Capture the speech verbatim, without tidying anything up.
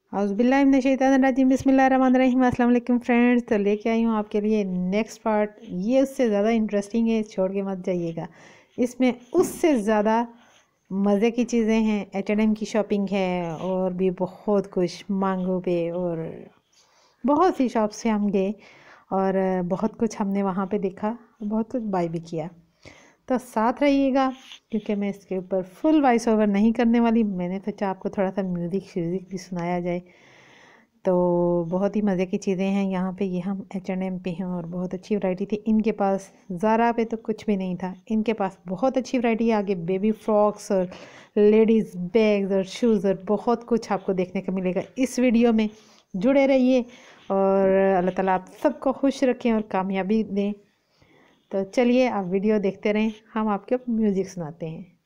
औज़ुबिल्लाहिमिनश्शैतानिर्रजीम बिस्मिल्लाहिर्रहमानिर्रहीम। अस्सलाम वालेकुम फ्रेंड्स, तो लेके आई हूँ आपके लिए नेक्स्ट पार्ट। ये उससे ज़्यादा इंटरेस्टिंग है, छोड़ के मत जाइएगा। इसमें उससे ज़्यादा मज़े की चीज़ें हैं। एच एंड एम की शॉपिंग है और भी बहुत कुछ, मांगो पे और बहुत सी शॉप से हम गए और बहुत कुछ हमने वहाँ पे देखा, बहुत कुछ बाय भी किया। तो साथ रहिएगा क्योंकि मैं इसके ऊपर फुल वॉइस ओवर नहीं करने वाली। मैंने सोचा आपको थोड़ा सा म्यूज़िक श्यूज़िक भी सुनाया जाए। तो बहुत ही मज़े की चीज़ें हैं यहाँ पे। ये हम एच एंड एम पे हैं और बहुत अच्छी वैरायटी थी इनके पास। ज़ारा पे तो कुछ भी नहीं था, इनके पास बहुत अच्छी वैरायटी है। आगे बेबी फ्रॉक्स और लेडीज़ बैग्स और शूज़ और बहुत कुछ आपको देखने को मिलेगा इस वीडियो में। जुड़े रहिए और अल्लाह ताला आप सबको खुश रखें और कामयाबी दें। तो चलिए आप वीडियो देखते रहें, हम आपको म्यूज़िक सुनाते हैं।